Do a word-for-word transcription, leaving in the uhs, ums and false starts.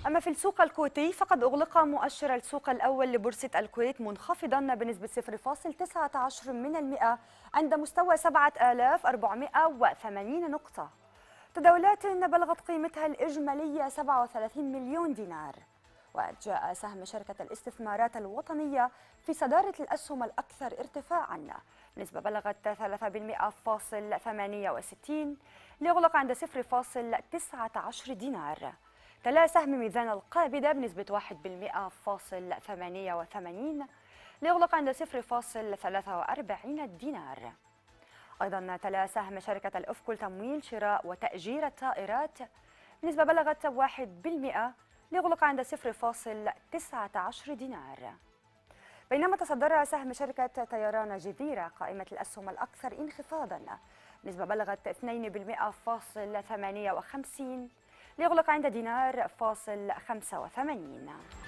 أما في السوق الكويتي فقد أغلق مؤشر السوق الأول لبورصة الكويت منخفضا بنسبة صفر فاصل تسعة عشر من المئة عند مستوى سبعة آلاف وأربعمئة وثمانين نقطة. تداولات بلغت قيمتها الإجمالية سبعة وثلاثين مليون دينار. وجاء سهم شركة الاستثمارات الوطنية في صدارة الأسهم الأكثر ارتفاعا بنسبة بلغت ثلاثة بالمئة فاصل ثمانية وستين ليغلق عند صفر فاصل تسعة عشر دينار. تلا سهم ميزان القابضة بنسبة واحد بالمئة فاصل ثمانية وثمانين ليغلق عند صفر فاصل ثلاثة وأربعين دينار. أيضا تلا سهم شركة الأفكو لتمويل شراء وتأجير الطائرات بنسبة بلغت واحد بالمئة ليغلق عند صفر فاصل تسعة عشر دينار. بينما تصدر سهم شركة طيران جزيرة قائمة الأسهم الأكثر انخفاضا بنسبة بلغت اثنين بالمئة فاصل ثمانية وخمسين ليغلق عند دينار فاصل خمسة وثمانين.